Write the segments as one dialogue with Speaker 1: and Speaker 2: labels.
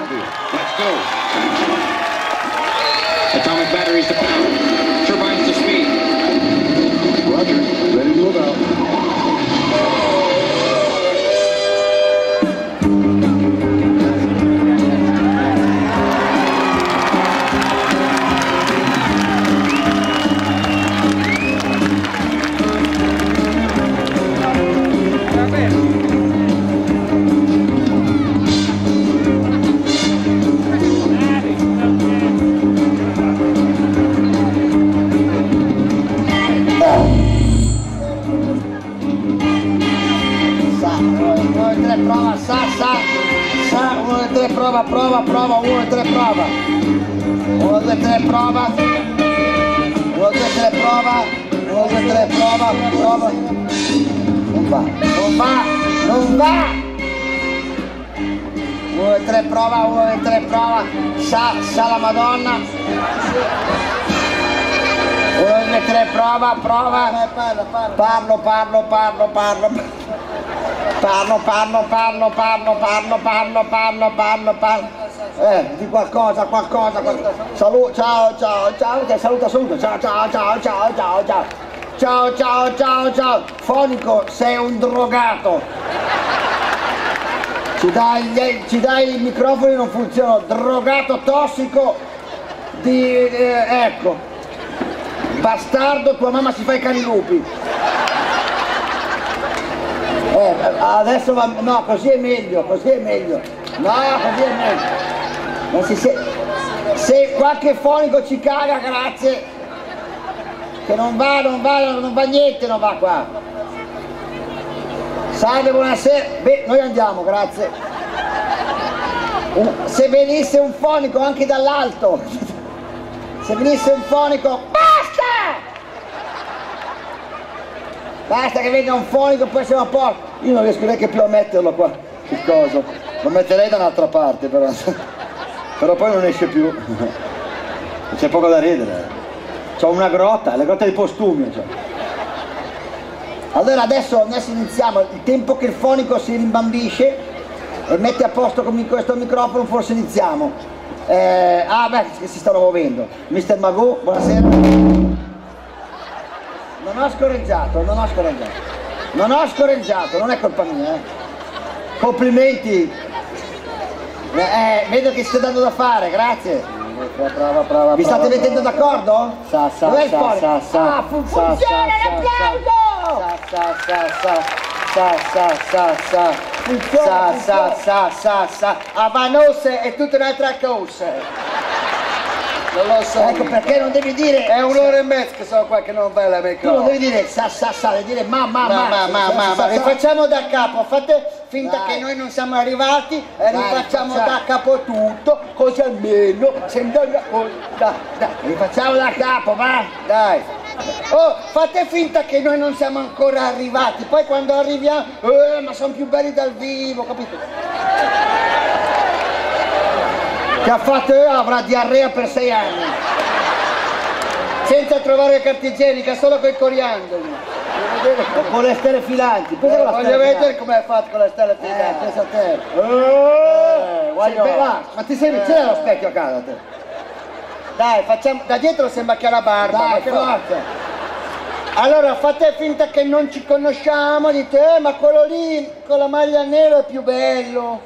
Speaker 1: Let's go. Atomic batteries to power. Turbines to speed.
Speaker 2: Roger. Ready to move out.
Speaker 3: Prova, 1, 2, 3, prova. 1, 2, 3, prova. 1, 2, 3, prova. 1, 2, 3, prova, prova. Non va. 1, 2, 3, prova, 1, 2, 3, prova. Sa la Madonna. 1, 2, 3, prova. Parlo. Di qualcosa. Ciao. Ciao. Fonico, sei un drogato. Ci dai i microfoni, non funzionano. Drogato, tossico, ecco. Bastardo, tua mamma si fa i cani lupi. Adesso va, no, così è meglio. No, così è meglio. Non si se qualche fonico ci caga, grazie. Che non va niente, non va qua. Salve, buonasera. Beh, noi andiamo, grazie. Se venisse un fonico anche dall'alto. Se venisse un fonico. Basta che venga un fonico, poi siamo a posto. Io non riesco neanche più a metterlo qua, il coso. Lo metterei da un'altra parte però. Però poi non esce più. C'è poco da ridere. C'ho una grotta, la grotta di postumi. Cioè. Allora adesso iniziamo, il tempo che il fonico si rimbambisce e mette a posto con questo microfono, forse iniziamo. Che si stanno muovendo. Mr. Magoo, buonasera. Non ho scorreggiato, non è colpa mia, Complimenti. Vedo che state dando da fare, grazie. Brava. Vi state mettendo d'accordo? Dov'è il fonico? Funziona l'applauso! Avanos è tutta un'altra cosa. Non lo so. Ecco perché non devi dire. È un'ora e mezza che sono qua che non vai alla microfono. Tu non devi dire sa, devi dire ma. Rifacciamo da capo, fate finta che noi non siamo arrivati e rifacciamo da capo tutto, così almeno sembra una cosa. Dai, rifacciamo da capo, va? Dai. Oh, fate finta che noi non siamo ancora arrivati, poi quando arriviamo, ma sono più belli dal vivo, capito? Che ha fatto avrà diarrea per 6 anni senza trovare carta igienica, solo con i coriandoli o con le stelle filanti. Voglio vedere come hai fatto con le stelle filanti. Pensa a te. Ma ti sei c'è lo specchio a casa te? Dai, facciamo da dietro, sembra che ha la barba. Dai, forza. Allora fate finta che non ci conosciamo, dite ma quello lì con la maglia nera è più bello.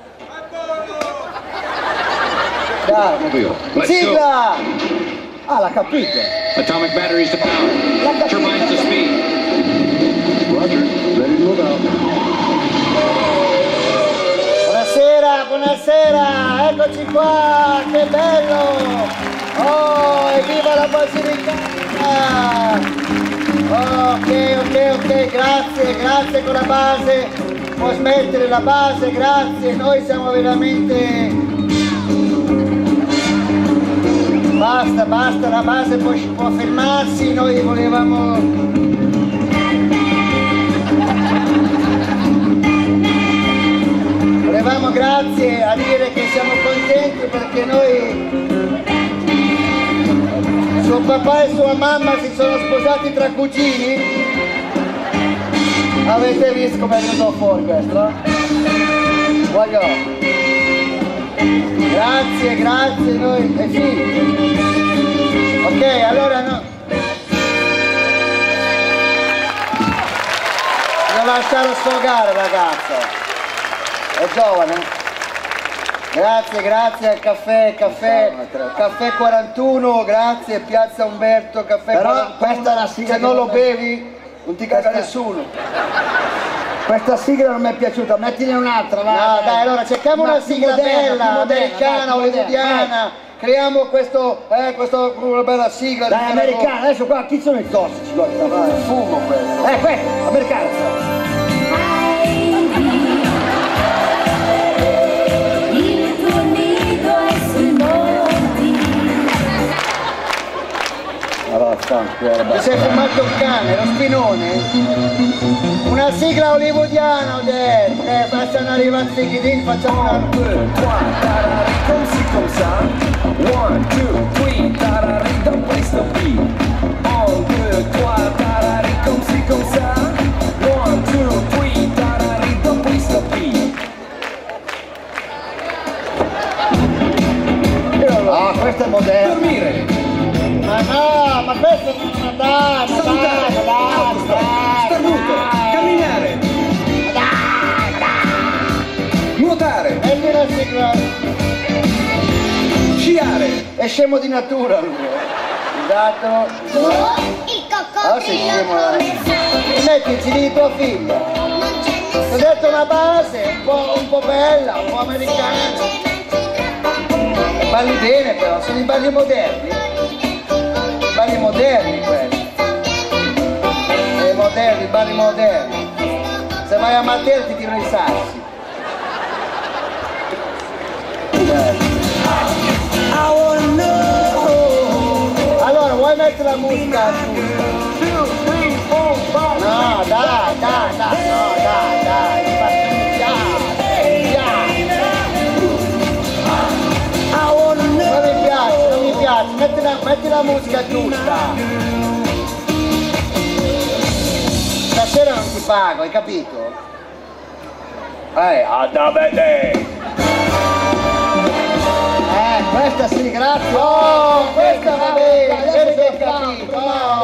Speaker 3: Dai. Sigla! L'ha capito!
Speaker 1: Atomic batteries to power. Turbines to speed.
Speaker 2: Roger. Ready to move out.
Speaker 3: Buonasera! Eccoci qua! Che bello! Oh, evviva la Basilicata! Ok, grazie con la base. Può smettere la base, grazie. Noi siamo veramente... Basta, la base può fermarsi, noi volevamo... grazie a dire che siamo contenti perché noi... Suo papà e sua mamma si sono sposati tra cugini. Avete visto come è venuto fuori questo? Voglio... Grazie, grazie, noi... sì. Ok, allora no. Devo lasciare sfogare, ragazza. È giovane. Grazie, grazie al caffè 41, grazie, Piazza Umberto, caffè
Speaker 4: Però
Speaker 3: 41.
Speaker 4: questa è la sigla.
Speaker 3: Se non lo bevi, non ti caga nessuno.
Speaker 4: Questa sigla non mi è piaciuta, mettine un'altra, va.
Speaker 3: No, dai, allora cerchiamo una sigla bella, americana,
Speaker 4: dai,
Speaker 3: hollywoodiana. Creiamo una bella sigla.
Speaker 4: Dai, americana, adesso qua chi sono i tossici? Guarda,
Speaker 3: Fumo quello.
Speaker 4: questo, americana.
Speaker 3: Ti sei fumato un cane, lo spinone? Una sigla hollywoodiana, bastano arrivare Ziggy, facciamo una...
Speaker 5: 1, 2, 3, tarari, comme ça. 1, 2, 3, tarari, dans questo beat. 1, 2, 3, tarari, comme ça. 1, 2, 3, tarari, dans questo beat.
Speaker 4: Ah, questo è moderno.
Speaker 5: Dormire,
Speaker 3: Ma no, ma questo... dai,
Speaker 5: starnuto, camminare, nuotare,
Speaker 3: metti una sigla...
Speaker 5: sciare,
Speaker 3: È scemo di natura lui. Esatto.
Speaker 6: Il coccodrillo come sa.
Speaker 3: Metti il CD di tua figlia. Ti ho detto una base, un po' bella, un po' americana. Balli bene però, sono i balli moderni. Balli moderni quelli. Balli moderni. Se vai a Matera ti tirano i sassi. Allora, vuoi mettere la musica giusta? No, dai, non mi piace, metti la musica giusta. Stasera non ti pago, hai capito? Andavete!
Speaker 4: Questa sì, grazie.
Speaker 3: Oh, questa va bene, hai capito?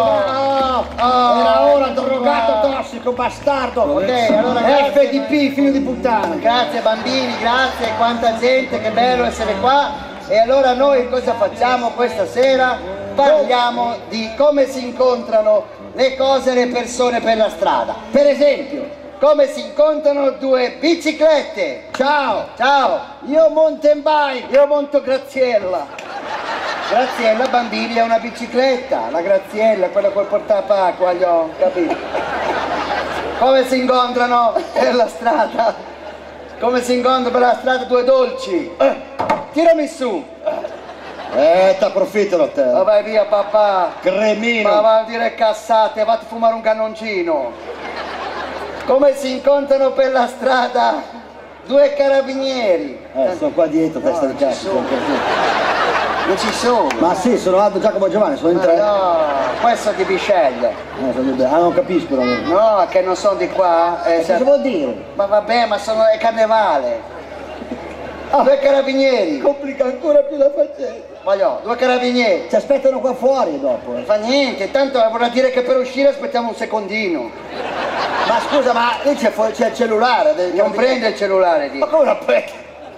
Speaker 4: Era ora, drogato, tossico, bastardo.
Speaker 3: Ok, allora grazie.
Speaker 4: FDP, figlio di puttana.
Speaker 3: Grazie bambini, grazie, quanta gente, che bello essere qua. E allora noi cosa facciamo questa sera? Parliamo di come si incontrano le cose e le persone per la strada. Per esempio, come si incontrano due biciclette.
Speaker 4: Ciao.
Speaker 3: Ciao,
Speaker 4: Io mountain bike.
Speaker 3: io monto Graziella. Graziella, bambini, è una bicicletta. La Graziella, quella col portapacqua, capito? Come si incontrano per la strada? Come si incontrano per la strada due dolci? Tirami su.
Speaker 4: T'approfittano te.
Speaker 3: Ma vai via papà.
Speaker 4: Cremino.
Speaker 3: Ma va a dire cazzate, vatti a fumare un cannoncino. Come si incontrano per la strada due carabinieri?
Speaker 4: Sono qua dietro, testa di cazzo.
Speaker 3: Non ci sono.
Speaker 4: Ma sì, sono Aldo, Giacomo e Giovanni, sono in tre.
Speaker 3: No, questo è di Bisceglie.
Speaker 4: Non capisco.
Speaker 3: No, che non sono di qua.
Speaker 4: Cosa vuol dire?
Speaker 3: Ma vabbè, ma è carnevale. Due carabinieri.
Speaker 4: Complica ancora più la faccenda.
Speaker 3: Voglio, due carabinieri.
Speaker 4: Ci aspettano qua fuori dopo.
Speaker 3: Non fa niente, tanto vorrà dire che per uscire aspettiamo un secondino.
Speaker 4: Ma scusa, ma lì c'è il cellulare.
Speaker 3: Non prende il cellulare lì.
Speaker 4: Ma come la prende?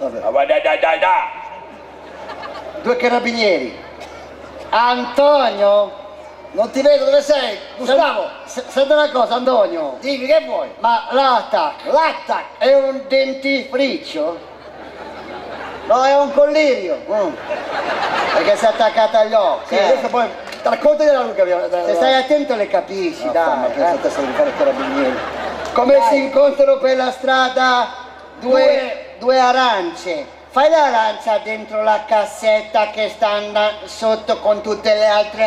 Speaker 3: Due carabinieri. Antonio?
Speaker 4: Non ti vedo, dove sei? Gustavo.
Speaker 3: Senti una cosa, Antonio.
Speaker 4: Dimmi, che vuoi?
Speaker 3: Ma l'attack è un dentifricio?
Speaker 4: No, è un collirio.
Speaker 3: Perché si è attaccata agli occhi.
Speaker 4: Sì, adesso poi raccontagliela lui che abbiamo.
Speaker 3: Se stai attento le capisci, dai.
Speaker 4: Ma pensa te di fare i carabinieri.
Speaker 3: Come si incontrano per la strada due arance? Fai l'arancia dentro la cassetta che sta sotto con tutte le altre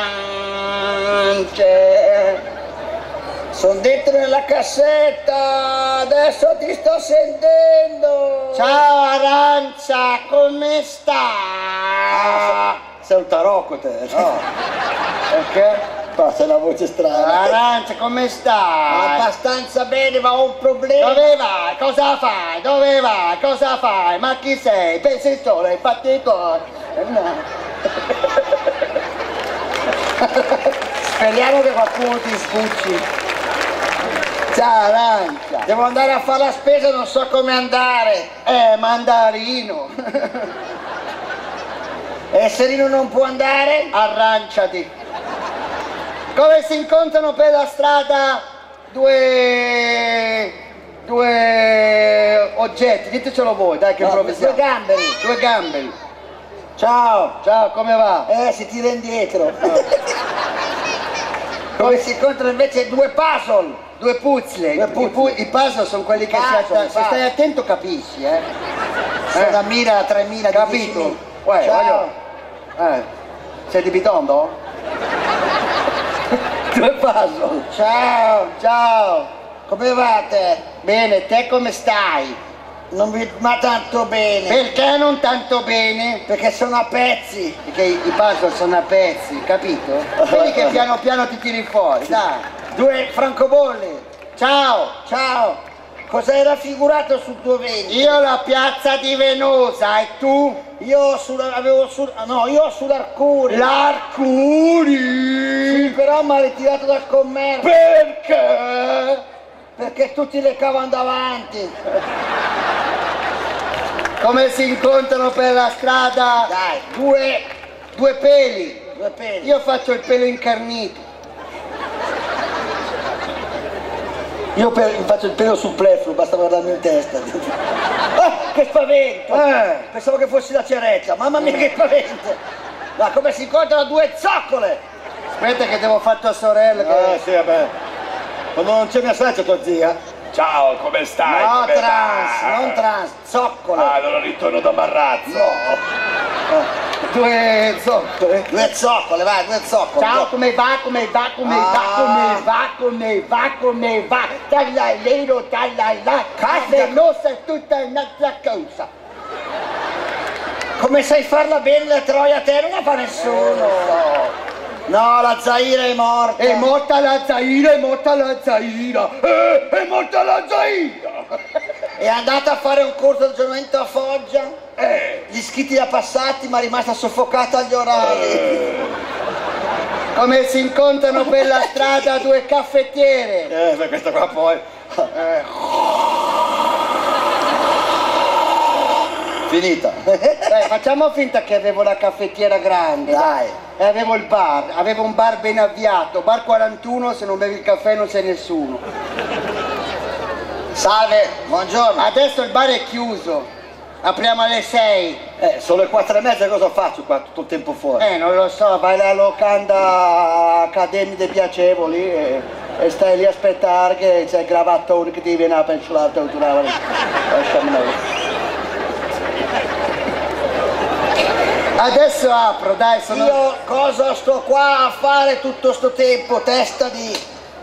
Speaker 3: arance.
Speaker 4: Sono dentro nella cassetta, adesso ti sto sentendo.
Speaker 3: Ciao arancia, come stai?
Speaker 4: Sei un tarocco te, no?
Speaker 3: Perché? Passa una voce strana.
Speaker 4: Arancia, come stai?
Speaker 3: Abbastanza bene, ma ho un problema.
Speaker 4: Dove vai? Cosa fai? Dove vai? Cosa fai? Ma chi sei? Pensi solo ai fatti tuoi. No. Speriamo che qualcuno ti sbucci. Ciao Arancia.
Speaker 3: Devo andare a fare la spesa, non so come andare.
Speaker 4: Mandarino.
Speaker 3: E Serino non può andare?
Speaker 4: Arranciati. Come si incontrano per la strada due oggetti? Ditecelo voi, dai che improvvisiamo. Due gamberi.
Speaker 3: Ciao.
Speaker 4: Ciao, come va?
Speaker 3: Si tira indietro.
Speaker 4: Come si incontrano invece due puzzle, due puzzle. I puzzle sono quelli che se stai attento capisci,
Speaker 3: Sono da 1000 a 3000.
Speaker 4: Capito?
Speaker 3: Ciao.
Speaker 4: Sei di Bitondo? Due puzzle. Ciao.
Speaker 3: Come vate?
Speaker 4: Bene, te come stai?
Speaker 3: Ma tanto bene.
Speaker 4: Perché non tanto bene?
Speaker 3: Perché sono a pezzi.
Speaker 4: Perché i puzzle sono a pezzi, capito? Vedi che piano piano ti tiri fuori, dai.
Speaker 3: Due francobolli.
Speaker 4: Ciao.
Speaker 3: Cosa era figurato sul tuo ventre?
Speaker 4: Io la piazza di Venosa e tu?
Speaker 3: Io ho sull'Arcuri.
Speaker 4: L'Arcuri?
Speaker 3: Sì, però mi ha ritirato dal commercio.
Speaker 4: Perché?
Speaker 3: Perché tutti le cavano davanti.
Speaker 4: Come si incontrano per la strada?
Speaker 3: Dai.
Speaker 4: Due peli.
Speaker 3: Io
Speaker 4: Io faccio il pelo incarnito.
Speaker 3: faccio il pelo superfluo, basta guardarmi in testa. Che spavento! Pensavo che fossi la ceretta, mamma mia che spavento! Ma come si incontrano due zoccole?
Speaker 4: Aspetta che devo fare tua sorella. Che...
Speaker 3: sì, vabbè. Quando non c'è mia sorella, tua zia.
Speaker 7: Ciao, come stai?
Speaker 3: No,
Speaker 7: Come
Speaker 3: non trans, zoccole.
Speaker 7: allora ritorno da Marrazzo.
Speaker 4: Due zoccole.
Speaker 3: Due zoccole.
Speaker 4: Ciao, come va? Tallailero, Venosa è tutta un'altra cosa.
Speaker 3: Come sai farla bene la troia a te? Non la fa nessuno. No, la Zaira è morta.
Speaker 4: È morta la Zaira.
Speaker 3: È andata a fare un corso di aggiornamento a Foggia. Gli iscritti da passati, ma è rimasta soffocata agli orari.
Speaker 4: Come si incontrano per la strada due caffettiere?
Speaker 3: Per questa qua poi. Finita.
Speaker 4: Dai, facciamo finta che avevo la caffettiera grande.
Speaker 3: Dai.
Speaker 4: E avevo il bar, avevo un bar ben avviato, bar 41, se non bevi il caffè non c'è nessuno.
Speaker 3: Salve, buongiorno.
Speaker 4: Adesso il bar è chiuso, apriamo alle 6.
Speaker 3: Sono le 4:30, cosa faccio qua tutto il tempo fuori?
Speaker 4: Non lo so, vai alla locanda Accademia dei Piacevoli e stai lì a aspettare che c'è il gravattore che ti viene a pensare autorevole. Adesso apro, dai, sono...
Speaker 3: Io cosa sto qua a fare tutto sto tempo, testa di...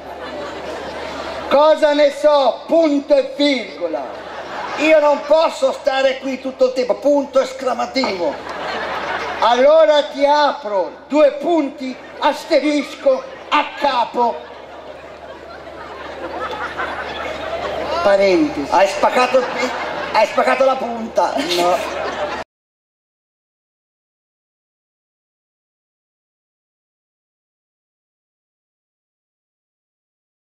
Speaker 4: Cosa ne so, punto e virgola.
Speaker 3: Io non posso stare qui tutto il tempo, punto esclamativo.
Speaker 4: Allora ti apro, due punti, asterisco, a capo. Parentesi.
Speaker 3: Hai spaccato la punta.
Speaker 4: No.